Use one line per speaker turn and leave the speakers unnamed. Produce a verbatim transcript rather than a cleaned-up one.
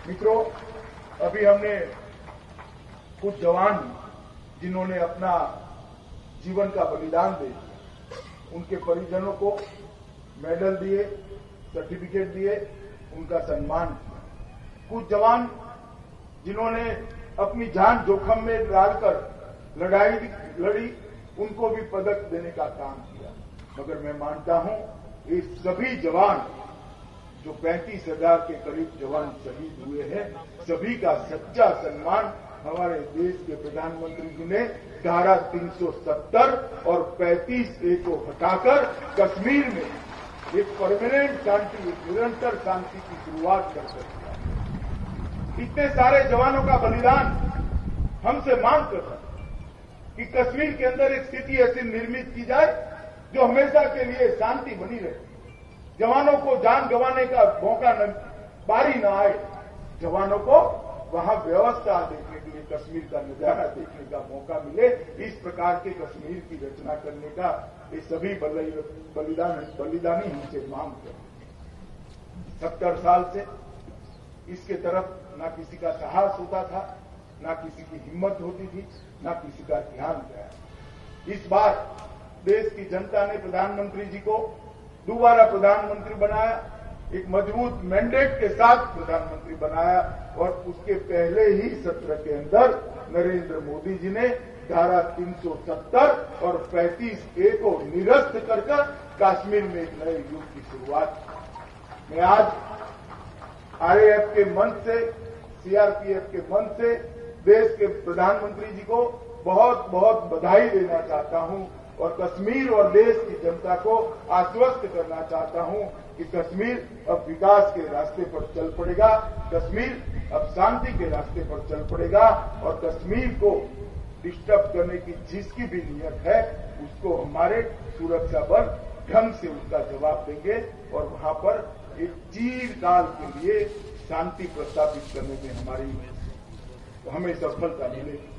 मित्रों, अभी हमने कुछ जवान जिन्होंने अपना जीवन का बलिदान दे, उनके परिजनों को मेडल दिए, सर्टिफिकेट दिए, उनका सम्मान किया। कुछ जवान जिन्होंने अपनी जान जोखिम में डालकर लड़ाई लड़ी, उनको भी पदक देने का काम किया। मगर मैं मानता हूं ये सभी जवान जो पैंतीस हजार के करीब जवान शहीद हुए हैं, सभी का सच्चा सम्मान हमारे देश के प्रधानमंत्री जी ने धारा तीन सौ सत्तर और पैंतीस ए को हटाकर कश्मीर में एक परमानेंट शांति, एक निरंतर शांति की शुरुआत कर सकता है। इतने सारे जवानों का बलिदान हमसे मांग कर रहा है कि कश्मीर के अंदर एक स्थिति ऐसी निर्मित की जाए जो हमेशा के लिए शांति बनी रहे, जवानों को जान गंवाने का मौका न बारी न आए, जवानों को वहां व्यवस्था देखने के लिए, कश्मीर का नजारा देखने का मौका मिले। इस प्रकार के कश्मीर की रचना करने का ये सभी बलिदान बलिदानी हमसे मांग कर। सत्तर साल से इसके तरफ ना किसी का साहस होता था, ना किसी की हिम्मत होती थी, ना किसी का ध्यान गया। इस बार देश की जनता ने प्रधानमंत्री जी को दोबारा प्रधानमंत्री बनाया, एक मजबूत मैंडेट के साथ प्रधानमंत्री बनाया और उसके पहले ही सत्र के अंदर नरेंद्र मोदी जी ने धारा तीन सौ सत्तर और पैंतीस ए को निरस्त कर कर कश्मीर में एक नए युग की शुरुआत की। मैं आज आरएएफ के मंच से, सीआरपीएफ के मंच से देश के प्रधानमंत्री जी को बहुत बहुत बधाई देना चाहता हूं और कश्मीर और देश की जनता को आश्वस्त करना चाहता हूं कि कश्मीर अब विकास के रास्ते पर चल पड़ेगा, कश्मीर अब शांति के रास्ते पर चल पड़ेगा और कश्मीर को डिस्टर्ब करने की जिसकी भी नियत है उसको हमारे सुरक्षा बल ढंग से उसका जवाब देंगे और वहां पर एक चिरकाल के लिए शांति प्रस्तावित करने में हमारी हमें सफलता मिलेगी।